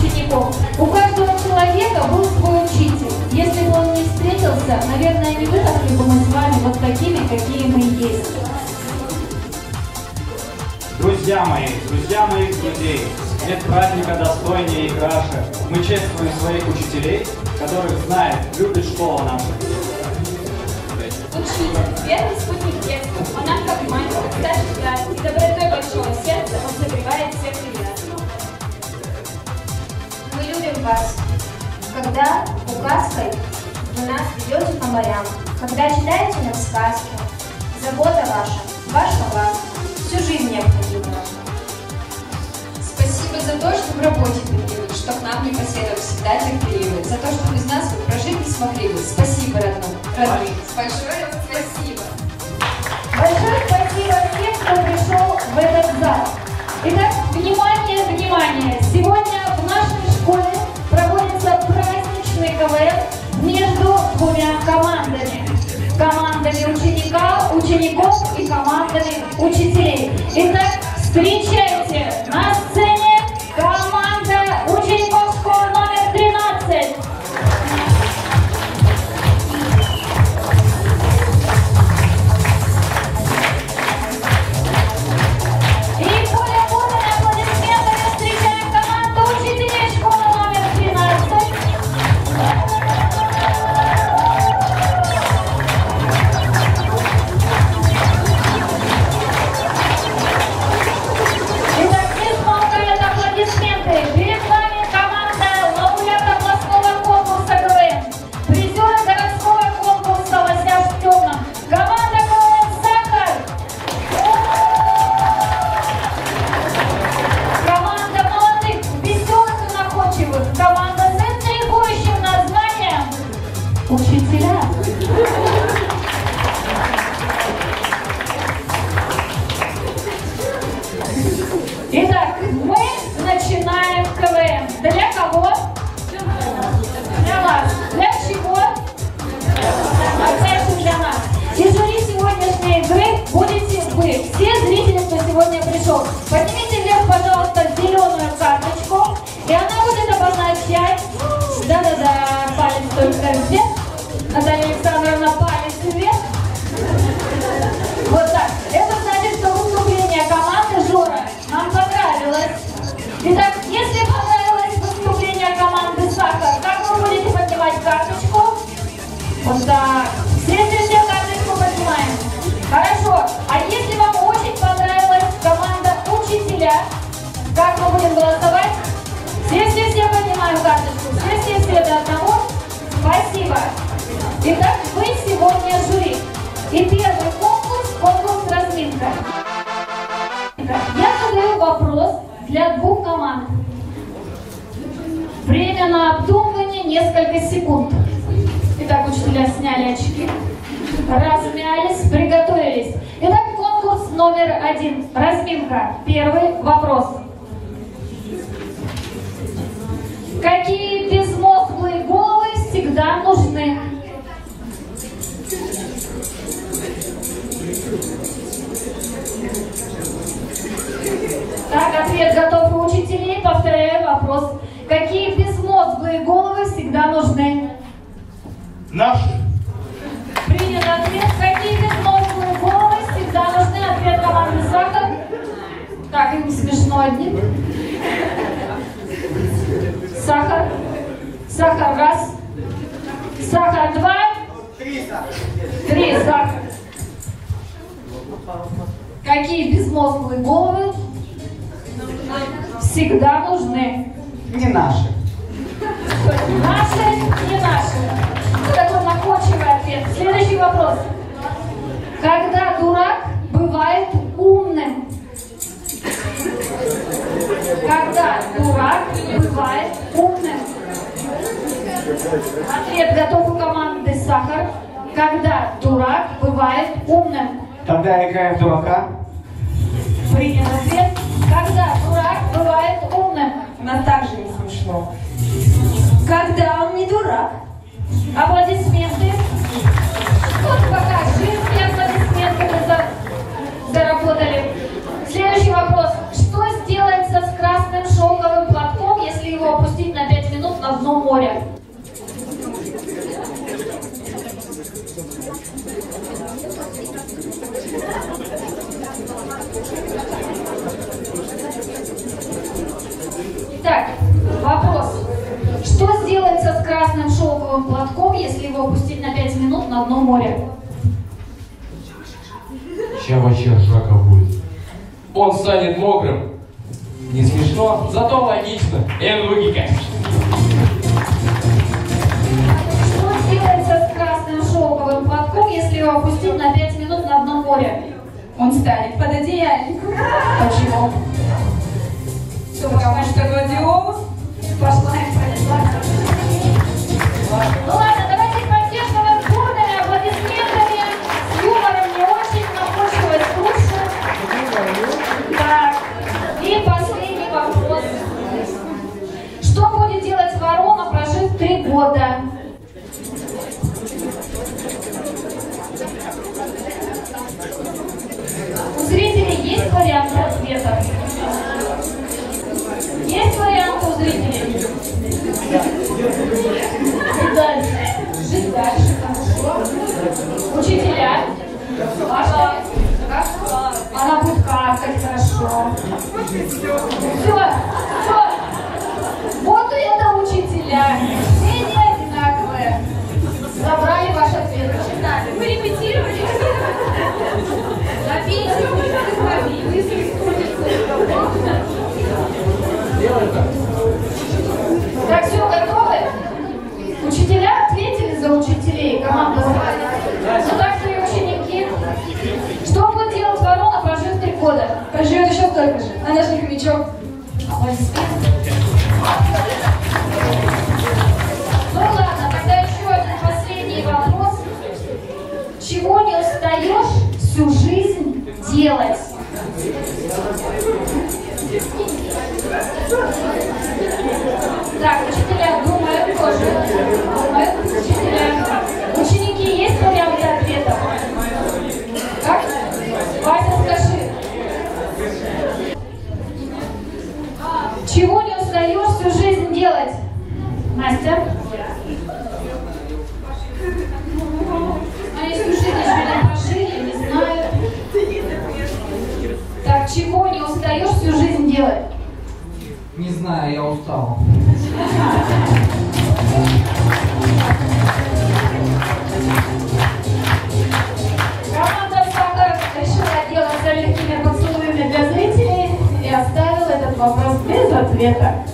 учеников. У каждого человека был свой учитель. Если бы он не встретился, наверное, не выросли бы мы с вами вот такими, какие мы есть. Друзья моих друзей, нет праздника достойнее и краше. Мы чествуем своих учителей, которых знает, любит школа наша. Учитель, верный спутник детства, он нам как мать, как старший брат, и добротой большого сердца он согревает всех ребят. Мы любим вас, когда указкой вы нас ведете по морям, когда читаете нам сказки. Забота ваша, ваша ласка, всю жизнь необходима. Спасибо за то, что в работе такие, что к нам непоседок всегда терпеливы, за то, что без нас вы прожить не смогли бы. Спасибо, родные. Большое спасибо. Большое спасибо всем, кто пришел в этот зал. Итак, внимание, внимание! Сегодня в нашей школе проводится праздничный КВН между двумя командами. Командами учеников и командами учителей. Итак, встречайте на сцене команда учеников школы номер 13. И более бурными аплодисментами встречаем команду учителей школы номер 13. Итак, не смолкают аплодисменты. Перед вами команда лауреата областного конкурса КВН, призеры городского конкурса «Лосяш в темном», команда КВН «Сахар», команда молодых, веселых и находчивых, команда с интригующим названием «Учителя». Итак, мы начинаем КВН. Для кого? Для вас. Для чего? Конечно, для нас. И жюри сегодняшней игры будете вы, все зрители, кто сегодня пришел. Поднимите вверх, пожалуйста, зеленую карточку, и она будет обозначать, да-да-да, палец только вверх. Наталья Александровна, палец вверх. Вот так. Это значит, что выступление команды Жора нам понравилось. Итак, если понравилось выступление команды Сахар, как вы будете поднимать карточку? Вот так. Все карточку поднимаем. Хорошо. А если вам очень понравилась команда учителя, как мы будем голосовать? Все поднимаем карточку. Все до одного. Спасибо. Итак, вы сегодня жюри. И первый конкурс разминка. Я задаю вопрос для двух команд. Время на обдумывание несколько секунд. Итак, учителя сняли очки, размялись, приготовились. Итак, конкурс номер 1. Разминка. Первый вопрос. Какие безмозглые головы всегда нужны? Так, ответ готов у учителей. Повторяю вопрос. Какие безмозглые головы всегда нужны? Наши. Принят ответ. Какие безмозглые головы всегда нужны? Ответ команды Сахар. Так, им смешно одним. Сахар. Сахар раз. Сахар два. Три сахар. Какие безмозглые головы всегда нужны? Не наши. Наши, не наши. Вот такой находчивый ответ. Следующий вопрос. Когда дурак бывает умным? Когда дурак бывает умным? Ответ готов у команды Сахар. Когда дурак бывает умным? Тогда играем в дурака. Принят ответ. Когда дурак бывает умным? У нас также не смешно. Когда он не дурак. Аплодисменты. Вот пока жидкие аплодисменты мы заработали. Следующий вопрос. Что сделается с красным шелковым платком, если его опустить опустить на 5 минут на дно моря? Сейчас вообще ржака будет. Он станет мокрым. Не смешно, зато логично. Логика. Что делается с красным шелковым платком, если его опустить на 5 минут на дно моря? Он станет под одеяльником. Почему? Потому что гладиолус. Пошла и понесла. Ну ладно, давайте поддержим вас бурными аплодисментами, с юмором, не очень, находчивой скучно. Так, и последний вопрос. Что будет делать ворона, прожив 3 года? У зрителей есть варианты ответов? Есть варианты у зрителей? И дальше. Жить дальше, хорошо. Учителя. Ваша? Она будет каркать, хорошо. Все. Вот и это учителя. Все не одинаковые. Забрали ваш ответ. Мы репетировали. Записывали. Так, все, готовы? Учителя ответили за учителей, команда знает. Ну так что и ученики. Что будет делать ворона, прожив 3 года? Проживет еще столько же. Она же не хомячок. Аплодисменты. Ну ладно, тогда еще один последний вопрос. Чего не устаешь всю жизнь делать? Так, учителя думают тоже. Думают, учителя. Ученики, есть варианты ответов? Как? Вася, скажи. Чего не устаешь всю жизнь делать? Настя? Они всю жизнь еще не прожили, не знаю. Так, чего не устаешь всю жизнь делать? Не знаю, я устал. Команда «Сахар» решила отделаться легкими поцелуями для зрителей и оставила этот вопрос без ответа.